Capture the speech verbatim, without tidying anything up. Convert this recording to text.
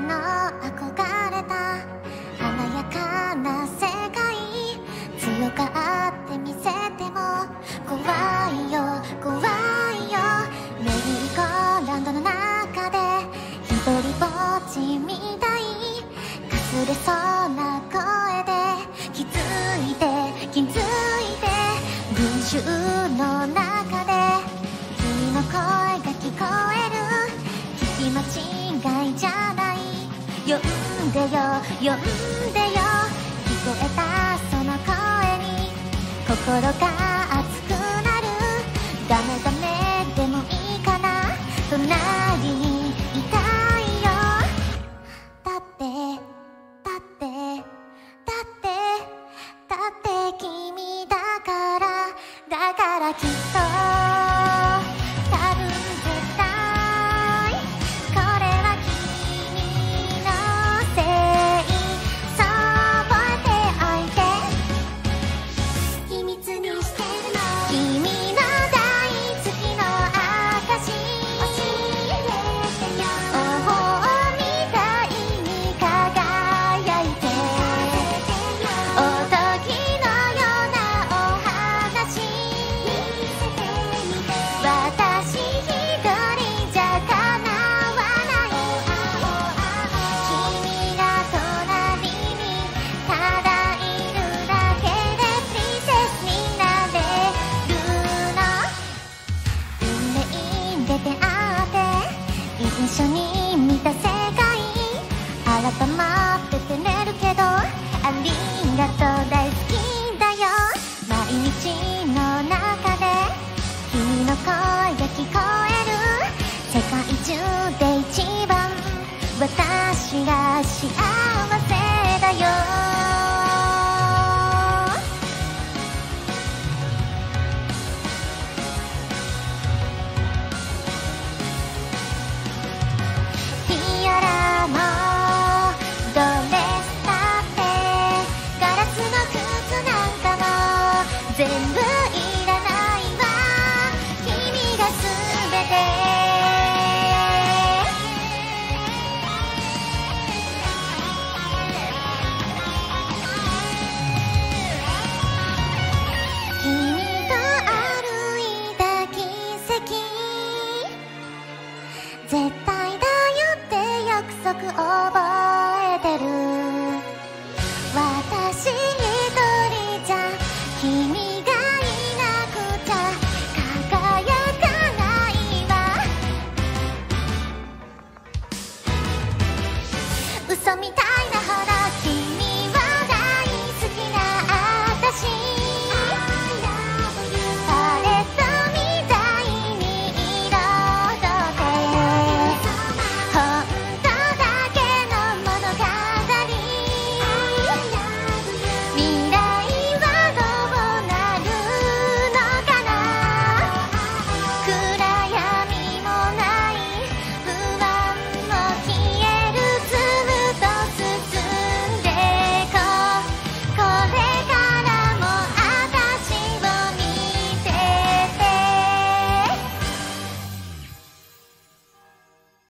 の憧れた華やかな世界、強がって見せても怖いよ怖いよ。メリーゴーランドの中で一人ぼっちみたい、かすれそうな声で気づいて気づいて、群衆の中で君の声が聞こえる、聞き間違いじゃない、呼んでよ呼んでよ、聞こえたその声に心が熱くなる。ダメダメでもいいかな、隣にいたいよ。だってだってだってだって君だから、だからきっと多分絶対これは君のせい、そう覚えておいて、秘密にしてるの。君の大好きの証教えてよ。魔法みたいに輝いて、おとぎのようなお話見せてみて。私一人じゃ叶わない、君が隣にただいるだけでプリンセスになれるの。運命で出会って一緒に見た世界、改まって照れるけどありがとう、大好きだよ。毎日の中で君の声が聞こえる、世界中で一番私が幸せだよ。ティアラもドレスだってガラスの靴なんかも全部いらないわ、君がすべて。君と歩いた奇跡、絶対だよって約束覚えてる。私一人じゃ君がいなくちゃ輝かないわ、嘘みたい